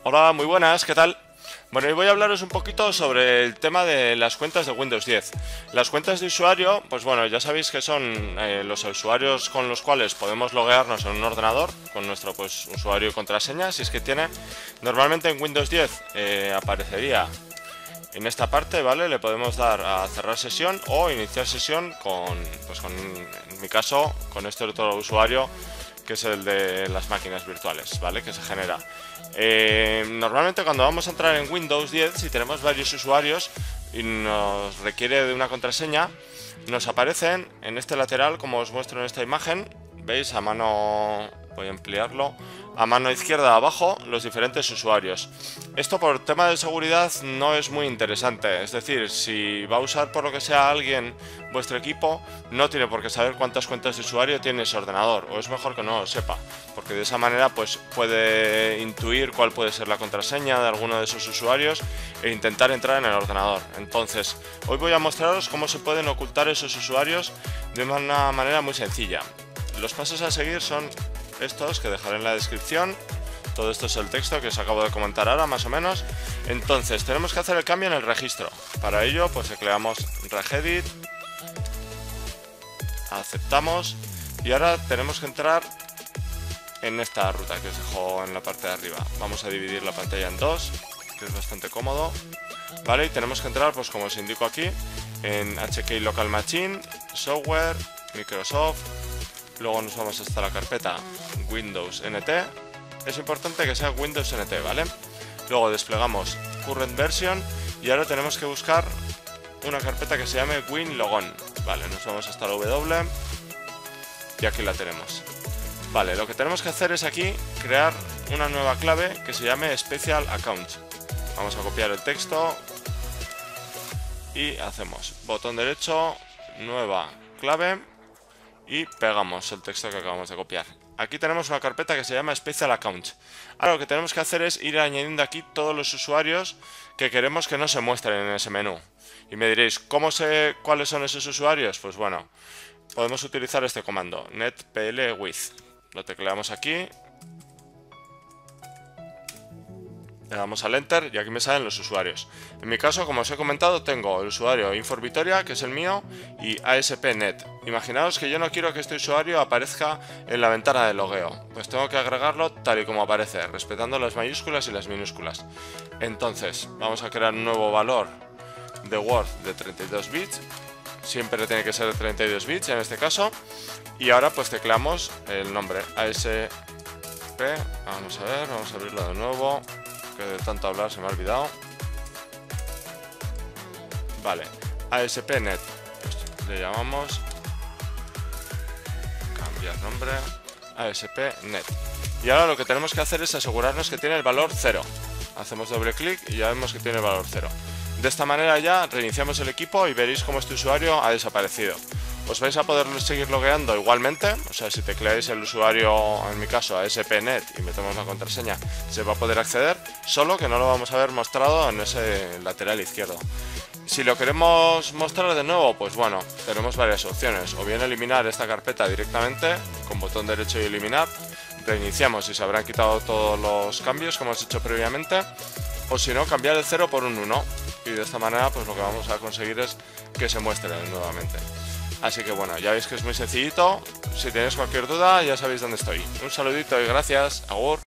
Hola, muy buenas, ¿qué tal? Bueno, hoy voy a hablaros un poquito sobre el tema de las cuentas de Windows 10. Las cuentas de usuario, pues bueno, ya sabéis que son los usuarios con los cuales podemos loguearnos en un ordenador con nuestro usuario y contraseña, si es que tiene. Normalmente en Windows 10 aparecería en esta parte, ¿vale? Le podemos dar a cerrar sesión o iniciar sesión en mi caso, con este otro usuario que es el de las máquinas virtuales, ¿vale? Que se genera. Normalmente cuando vamos a entrar en Windows 10, si tenemos varios usuarios y nos requiere de una contraseña, nos aparecen en este lateral, como os muestro en esta imagen, ¿veis? A mano, voy a ampliarlo, a mano izquierda abajo los diferentes usuarios. Esto por tema de seguridad no es muy interesante, es decir, si va a usar por lo que sea alguien vuestro equipo, no tiene por qué saber cuántas cuentas de usuario tiene ese ordenador, o es mejor que no lo sepa, porque de esa manera pues puede intuir cuál puede ser la contraseña de alguno de esos usuarios e intentar entrar en el ordenador. Entonces, hoy voy a mostraros cómo se pueden ocultar esos usuarios de una manera muy sencilla. Los pasos a seguir son estos que dejaré en la descripción. Todo esto es el texto que os acabo de comentar ahora, más o menos. Entonces, tenemos que hacer el cambio en el registro. Para ello, pues tecleamos regedit, aceptamos y ahora tenemos que entrar en esta ruta que os dejo en la parte de arriba. Vamos a dividir la pantalla en dos, que es bastante cómodo, ¿vale? Y tenemos que entrar, pues como os indico aquí, en HK Local Machine, Software, Microsoft. Luego nos vamos hasta la carpeta Windows NT. Es importante que sea Windows NT, ¿vale? Luego desplegamos Current Version y ahora tenemos que buscar una carpeta que se llame WinLogon. Vale, nos vamos hasta la W y aquí la tenemos. Vale, lo que tenemos que hacer es aquí crear una nueva clave que se llame Special Account. Vamos a copiar el texto y hacemos botón derecho, nueva clave y pegamos el texto que acabamos de copiar. Aquí tenemos una carpeta que se llama Special Account. Ahora lo que tenemos que hacer es ir añadiendo aquí todos los usuarios que queremos que no se muestren en ese menú. Y me diréis, ¿cómo sé cuáles son esos usuarios? Pues bueno, podemos utilizar este comando, netplwith. Lo tecleamos aquí, le damos al Enter y aquí me salen los usuarios. En mi caso, como os he comentado, tengo el usuario Inforvitoria, que es el mío, y ASP.NET. Imaginaos que yo no quiero que este usuario aparezca en la ventana de logueo. Pues tengo que agregarlo tal y como aparece, respetando las mayúsculas y las minúsculas. Entonces, vamos a crear un nuevo valor de Word de 32 bits. Siempre tiene que ser de 32 bits en este caso. Y ahora pues tecleamos el nombre ASP. Vamos a ver, vamos a abrirlo de nuevo, que de tanto hablar se me ha olvidado. Vale, ASP.NET, pues le llamamos, cambiar nombre, ASP.NET. Y ahora lo que tenemos que hacer es asegurarnos que tiene el valor 0. Hacemos doble clic y ya vemos que tiene el valor 0. De esta manera ya reiniciamos el equipo y veréis cómo este usuario ha desaparecido. Os vais a poder seguir logueando igualmente, o sea, si tecleáis el usuario, en mi caso ASP.NET, y metemos la contraseña, se va a poder acceder, solo que no lo vamos a ver mostrado en ese lateral izquierdo. Si lo queremos mostrar de nuevo, pues bueno, tenemos varias opciones, o bien eliminar esta carpeta directamente, con botón derecho y eliminar, reiniciamos y se habrán quitado todos los cambios que hemos hecho previamente, o si no, cambiar el 0 por un 1, y de esta manera pues lo que vamos a conseguir es que se muestre nuevamente. Así que bueno, ya veis que es muy sencillito. Si tenéis cualquier duda, ya sabéis dónde estoy. Un saludito y gracias. Agur.